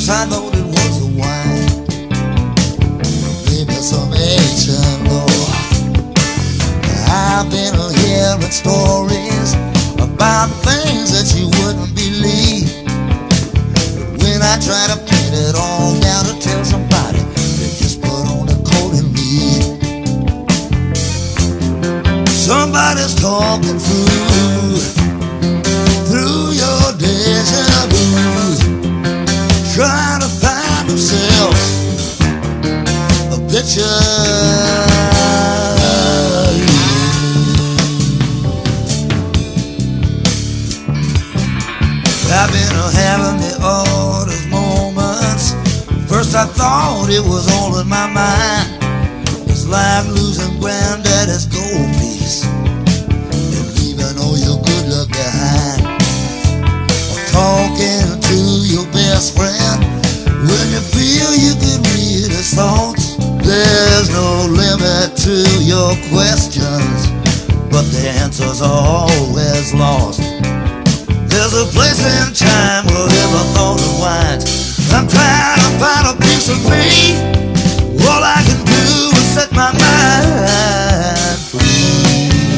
first I thought it was a wine, maybe some ancient lore. I've been hearing stories about things that you wouldn't believe, but when I try to pin it all down to tell somebody, they just put on a coat and leave. Somebody's talking through your deja vu, trying to find themselves a picture. I've been having the oddest moments. First I thought it was all in my mind. It's like losing granddaddy's gold piece and leaving all your good luck behind. Or talking to your best friend when you feel you can read his thoughts. There's no limit to your questions, but the answers are always lost. There's a place in time where every thought unwinds. I'm trying to find a piece of me. All I can do is set my mind free.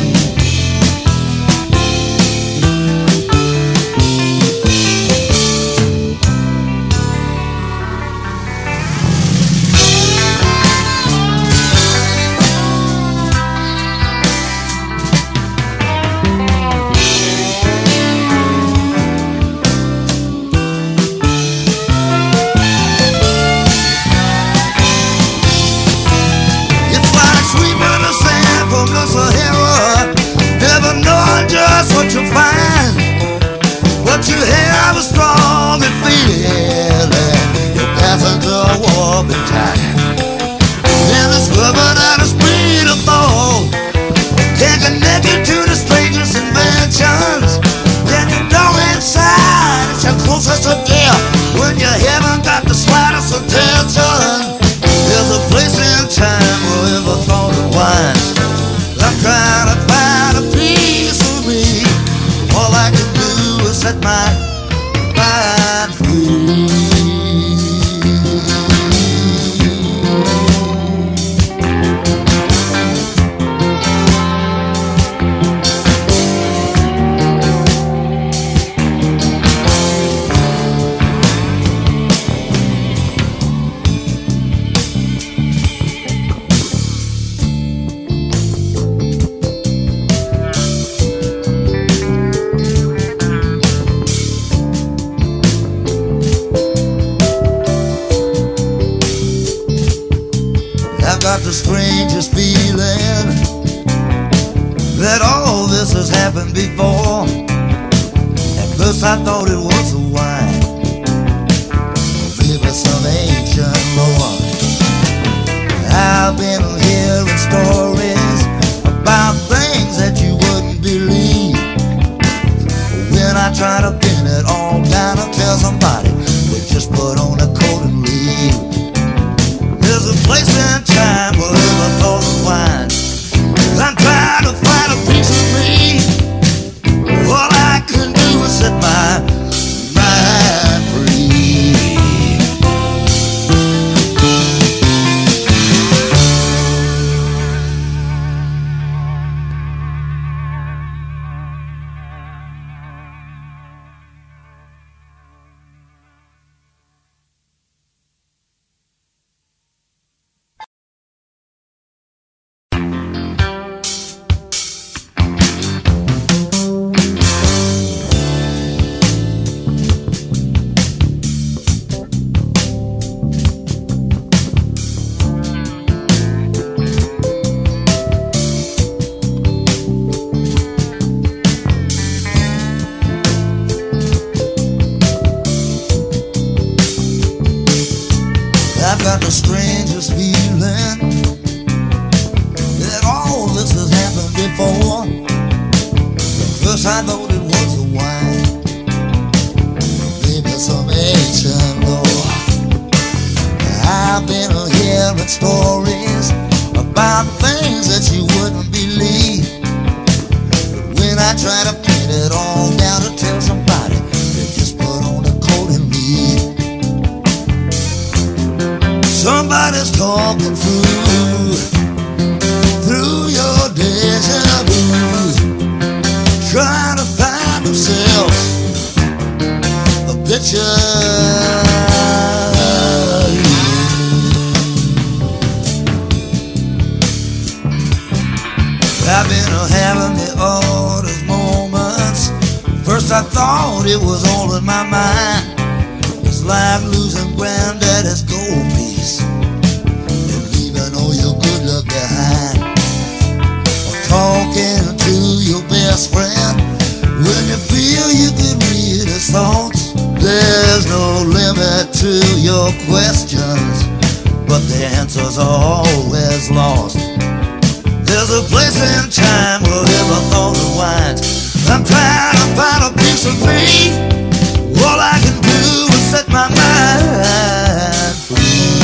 What you find, what you have a strong feeling, you're passing through a warping time. In this rubber out of speed of thought, can connect you to the strangest inventions. Then you know inside it's your closest to death when you haven't got the slightest attention. There's a place in time where every thought unwinds. I'm trying to find a piece of me. All I can do is set my mind free. Got the strangest feeling that all this has happened before. At first I thought it was a wine, maybe some ancient lore. I've been hearing stories about things that you wouldn't believe. When I try to pin it all down and tell somebody, they just put on a coat and leave. There's a place in time where every thought unwinds. I'm trying to find a piece of me. All I can do is set my mind free. I've got the strangest feeling that all this has happened before. At first I thought it was a wine, maybe some ancient lore. I've been hearing stories about things that you wouldn't believe, but when I try to pin it all down to tell somebody, they just put on a coat and leave. somebody's talking through your deja vu, trying to find themselves a picture. I've been having the oddest moments. First I thought it was all in my mind. It's like losing granddaddy's gold piece and leaving all your good luck behind. Or talking to your best friend when you feel you can read his thoughts. There's no limit to your questions, but the answers are always lost. There's a place in time where every thought unwinds. I'm trying to find a piece of me. All I can do is set my mind free.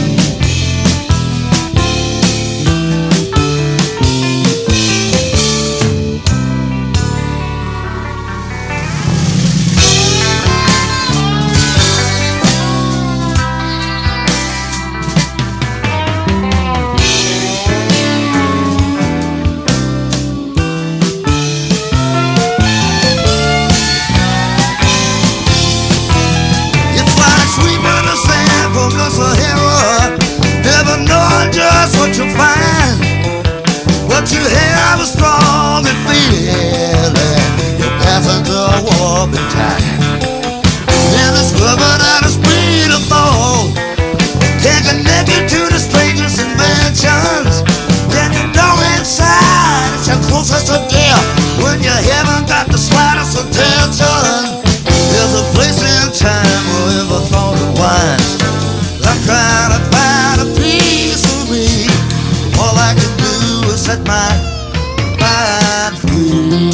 Never knowing just what you'll find. What you have is strong and feeling. You're passing through a warping time. And it's rubbing at the speed of thought. Can't connect you to the strangest inventions. Then you know inside it's your closest to death when you haven't got the slightest attention. There's a place in time where every thought unwinds. I'm trying to find a piece of me. All I can do is set my mind free.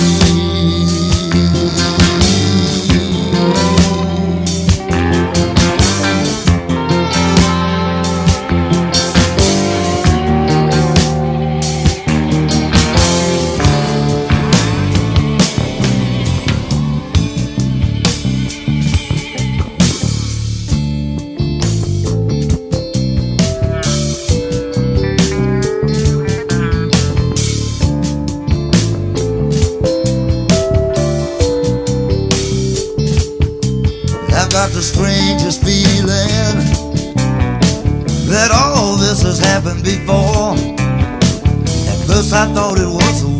I've got the strangest feeling that all this has happened before. At first I thought it was the